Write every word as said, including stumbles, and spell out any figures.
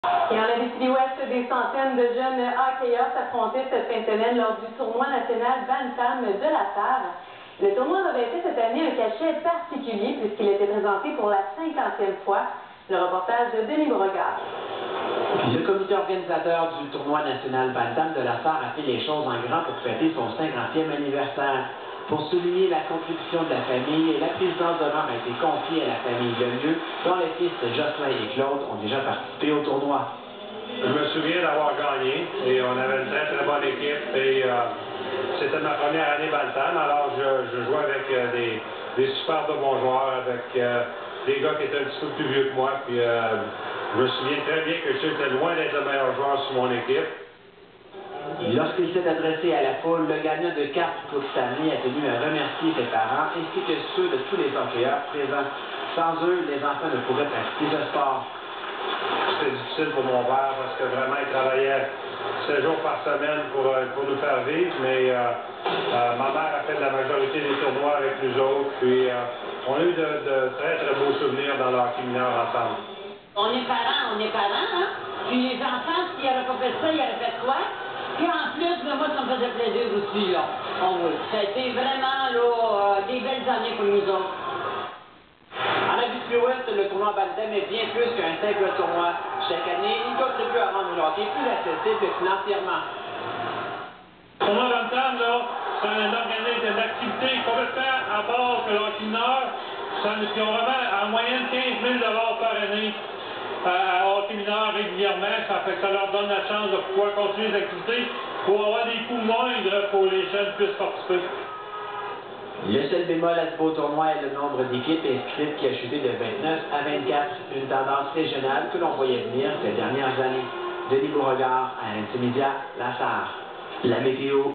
Et en Abitibi-Ouest, des centaines de jeunes hockeyeurs s'affrontaient cette fin de semaine lors du tournoi national Bantam de la Sarre. Le tournoi revêtait cette année un cachet particulier puisqu'il était présenté pour la cinquantième fois. Le reportage de Denis Beauregard. Le comité organisateur du tournoi national Bantam de la Sarre a fait les choses en grand pour fêter son cinquantième anniversaire. Pour souligner la contribution de la famille, la présidence d'honneur a été confiée à la famille Lemieux, dont les fils Jocelyn et Claude ont déjà participé au tournoi. Je me souviens d'avoir gagné et on avait une très très bonne équipe et euh, c'était ma première année Bantam, alors je, je jouais avec euh, des, des super de bons joueurs, avec euh, des gars qui étaient un petit peu plus vieux que moi, puis euh, je me souviens très bien que j'étais loin d'être le meilleur joueur sur mon équipe. Lorsqu'il s'est adressé à la foule, le gagnant de quatre Coupe Stanley a tenu à remercier ses parents ainsi que ceux de tous les hockeyeurs présents. Sans eux, les enfants ne pourraient pratiquer ce sport. C'était difficile pour mon père parce que vraiment il travaillait sept jours par semaine pour, pour nous faire vivre, mais euh, euh, ma mère a fait de la majorité des tournois avec nous autres, puis euh, on a eu de, de très très beaux souvenirs dans le hockey mineur ensemble. On est parents, on est parents, hein? Puis les enfants, s'ils n'auraient pas fait ça, ils auraient fait quoi? Puis en plus, ben, moi, ça me faisait plaisir aussi, là. Oh, oui. Ça a été vraiment, là, euh, des belles années pour nous autres. En Abitibi-Ouest, le tournoi Bantam est bien plus qu'un simple tournoi. Chaque année, il contribue à rendre le hockey plus accessible financièrement. Le tournoi Bantam, là, c'est un organisme d'activité complètement à part que le hockey mineur. Ils ont vraiment en moyenne quinze mille dollars par année à hockey mineur régulièrement. Ça fait que ça leur donne la chance de pouvoir continuer les activités pour avoir des coûts moindres pour les jeunes qui puissent participer. Le seul bémol à ce beau tournoi est le nombre d'équipes inscrites qui a chuté de vingt-neuf à vingt-quatre, une tendance régionale que l'on voyait venir ces dernières années. Denis Beauregard, à Intimédia, La Sarre. La météo.